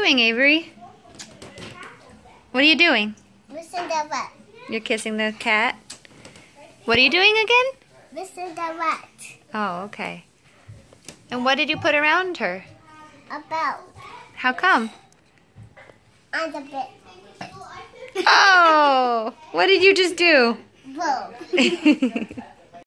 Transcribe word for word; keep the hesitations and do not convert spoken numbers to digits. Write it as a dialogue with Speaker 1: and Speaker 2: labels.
Speaker 1: doing, Avery? What are you doing?
Speaker 2: Kissing the rat.
Speaker 1: You're kissing the cat? What are you doing again?
Speaker 2: Kissing the rat.
Speaker 1: Oh, okay. And what did you put around her?
Speaker 2: A belt.
Speaker 1: How come?
Speaker 2: On the bed.
Speaker 1: Oh! What did you just do?
Speaker 2: Whoa.